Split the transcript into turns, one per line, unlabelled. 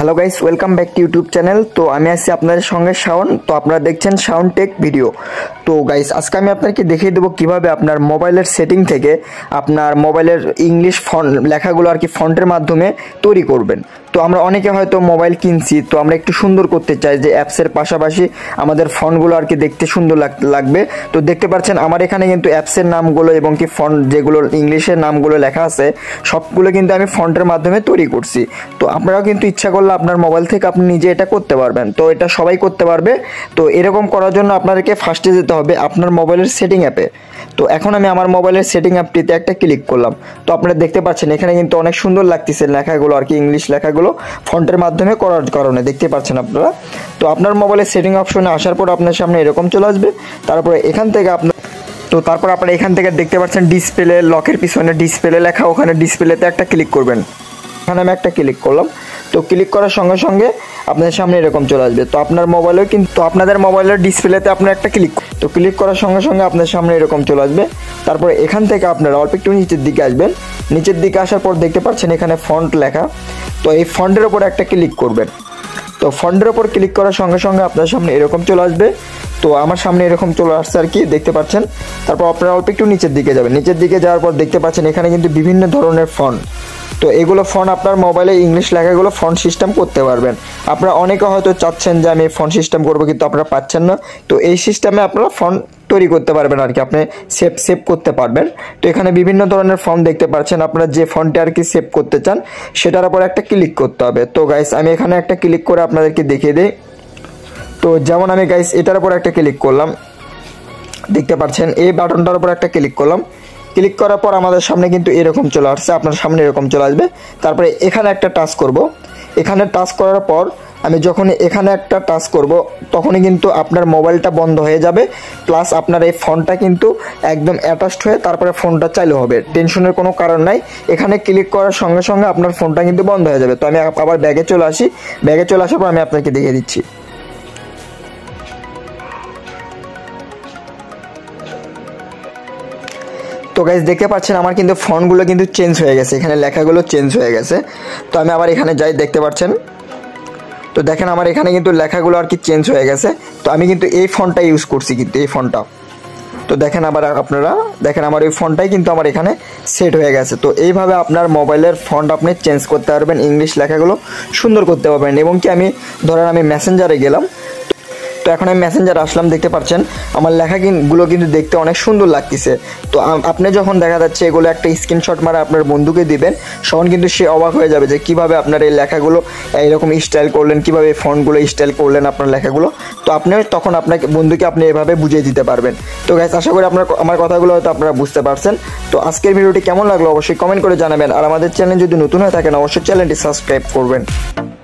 Hello guys, welcome back to YouTube channel. তো আমি আছি আপনাদের সঙ্গে শাওন। তো আপনারা দেখছেন শাওনটেক ভিডিও। তো গাইস, আজকে আমি আপনাদেরকে দেখিয়ে দেবো কিভাবে আপনার মোবাইলের সেটিং থেকে আপনার মোবাইলের ইংলিশ ফন্ট লেখাগুলো আর কি ফন্টের মাধ্যমে তৈরি করবেন। তো আমরা অনেকে হয়তো মোবাইল কিনছি, তো আমরা একটু সুন্দর করতে চাই যে অ্যাপসের পাশাপাশি আমাদের ফন্টগুলো আর কি দেখতে সুন্দর লাগবে। তো দেখতে পাচ্ছেন আমার এখানে কিন্তু অ্যাপসের নামগুলো এবং কি ফন্ট যেগুলো ইংলিশের নামগুলো লেখা আছে সবগুলো কিন্তু আমি ফন্টের মাধ্যমে তৈরি করছি। তো আপনারাও কিন্তু ইচ্ছা করলে আপনার মোবাইল থেকে আপনি নিজে এটা করতে পারবেন। তো এটা সবাই করতে পারবে। তো এরকম করার জন্য আপনাদেরকে ফার্স্টে যেতে হবে আপনার মোবাইলের সেটিং অ্যাপে। তো এখন আমি আমার মোবাইলের সেটিং অ্যাপটিতে একটা ক্লিক করলাম। তো আপনারা দেখতে পাচ্ছেন এখানে কিন্তু অনেক সুন্দর লাগতেছে লেখাগুলো আর কি, ইংলিশ লেখাগুলো ফন্টের মাধ্যমে করার কারণে দেখতে পাচ্ছেন আপনারা। তো আপনার মোবাইলের সেটিং অপশনে আসার পর আপনার সামনে এরকম চলে আসবে। তারপরে এখান থেকে তারপর আপনারা এখান থেকে দেখতে পাচ্ছেন ডিসপ্লে, লকের পিছনে ডিসপ্লে লেখা, ওখানে ডিসপ্লেতে একটা ক্লিক করবেন। এখানে আমি একটা ক্লিক করলাম। তো ক্লিক করার সঙ্গে সঙ্গে আপনাদের সামনে এরকম চলে আসবে। তো আপনার মোবাইলেও কিন্তু আপনাদের মোবাইলের ডিসপ্লেতে আপনার একটা ক্লিক করার সঙ্গে সঙ্গে আপনার সামনে এরকম চলে আসবে। তারপরে এখান থেকে আপনারা অল্প একটু নিচের দিকে আসবেন। নিচের দিকে আসার পর দেখতে পাচ্ছেন এখানে ফন্ট লেখা। তো এই ফন্টের ওপর একটা ক্লিক করবেন। তো ফন্টের ওপর ক্লিক করার সঙ্গে সঙ্গে আপনার সামনে এরকম চলে আসবে। তো আমার সামনে এরকম চলে আসছে আর কি, দেখতে পাচ্ছেন। তারপর আপনারা অল্প একটু নিচের দিকে যাবেন। নিচের দিকে যাওয়ার পর দেখতে পাচ্ছেন এখানে কিন্তু বিভিন্ন ধরনের ফন্ট। তো এগুলো ফন্ট আপনার মোবাইলে ইংলিশ লেখাগুলো ফন্ট সিস্টেম করতে পারবেন। আপনারা অনেকে হয়তো চাচ্ছেন যে আমি ফন্ট সিস্টেম করবো, কিন্তু আপনারা পাচ্ছেন না। তো এই সিস্টেমে আপনারা ফন্ট তৈরি করতে পারবেন আর কি, আপনি সেভ করতে পারবেন। তো এখানে বিভিন্ন ধরনের ফন্ট দেখতে পাচ্ছেন। আপনারা যে ফন্টে আর কি সেভ করতে চান সেটার উপর একটা ক্লিক করতে হবে। তো গাইস, আমি এখানে একটা ক্লিক করে আপনাদেরকে দেখিয়ে দিই। তো যেমন আমি গাইস এটার উপর একটা ক্লিক করলাম, দেখতে পাচ্ছেন এই বাটনটার উপর একটা ক্লিক করলাম। ক্লিক করার পর আমাদের সামনে কিন্তু এরকম চলে আসছে, আপনার সামনে এরকম চলে আসবে। তারপরে এখানে একটা টাচ করব। এখানে টাচ করার পর আমি যখন এখানে একটা টাচ করব তখনই কিন্তু আপনার মোবাইলটা বন্ধ হয়ে যাবে, প্লাস আপনার এই ফোনটা কিন্তু একদম অ্যাটাচড হয়ে তারপরে ফোনটা চালু হবে। টেনশনের কোনো কারণ নাই। এখানে ক্লিক করার সঙ্গে সঙ্গে আপনার ফোনটা কিন্তু বন্ধ হয়ে যাবে। তো আমি আবার ব্যাগে চলে আসি। ব্যাগে চলে আসার পর আমি আপনাকে দেখিয়ে দিচ্ছি। তো গাইস, দেখতে পাচ্ছেন আমার কিন্তু ফন্টগুলো কিন্তু চেঞ্জ হয়ে গেছে, এখানে লেখাগুলো চেঞ্জ হয়ে গেছে। তো আমি আবার এখানে যাই, দেখতে পাচ্ছেন। তো দেখেন আমার এখানে কিন্তু লেখাগুলো আর কি চেঞ্জ হয়ে গেছে। তো আমি কিন্তু এই ফন্টটা ইউজ করছি, কিন্তু এই ফন্টটা। তো দেখেন আবার আপনারা দেখেন আমার এই ফন্টটাই কিন্তু আমার এখানে সেট হয়ে গেছে। তো এইভাবে আপনার মোবাইলের ফন্ট আপনি চেঞ্জ করতে পারবেন, ইংলিশ লেখাগুলো সুন্দর করতে পারবেন। এবং কি আমি ধরেন আমি মেসেঞ্জারে গেলাম। তো এখন আমি মেসেঞ্জার আসলাম, দেখতে পাচ্ছেন আমার লেখাগুলো কিন্তু দেখতে অনেক সুন্দর লাগতেছে। তো আপনি যখন দেখা যাচ্ছে এগুলো একটা স্ক্রিনশট মারা আপনার বন্ধুকে দিবেন, তখন কিন্তু সে অবাক হয়ে যাবে যে কিভাবে আপনার এই লেখাগুলো এইরকম স্টাইল করলেন, কিভাবে ফন্টগুলো স্টাইল করলেন আপনার লেখাগুলো। তো আপনি তখন আপনাকে বন্ধুকে আপনি এভাবে বুঝিয়ে দিতে পারবেন। তো গাইস, আশা করি আমার কথাগুলো হয়তো আপনারা বুঝতে পারছেন। তো আজকের ভিডিওটি কেমন লাগলো অবশ্যই কমেন্ট করে জানাবেন। আর আমাদের চ্যানেল যদি নতুন হয়ে থাকেন অবশ্যই চ্যানেলটি সাবস্ক্রাইব করবেন।